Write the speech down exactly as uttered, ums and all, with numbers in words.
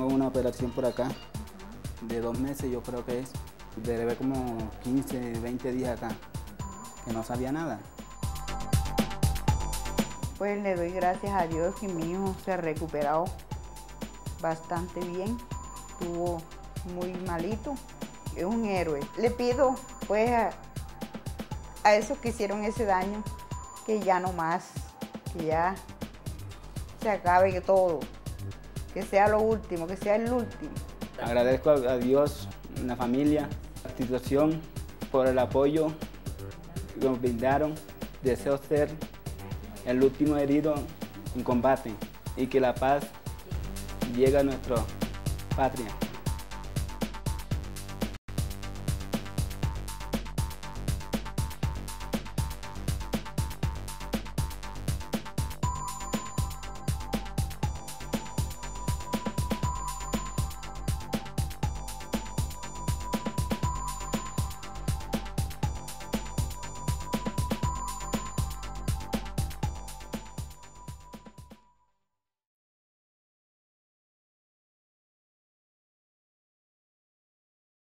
una operación por acá de dos meses, yo creo que es. Debe como quince, veinte días acá, que no sabía nada. Pues le doy gracias a Dios que mi hijo se ha recuperado bastante bien. Estuvo muy malito, es un héroe. Le pido pues a, a esos que hicieron ese daño que ya no más, que ya se acabe todo, que sea lo último, que sea el último. Agradezco a Dios, a la familia, a la institución por el apoyo que nos brindaron. Deseo ser el último herido en combate y que la paz llegue a nuestra patria.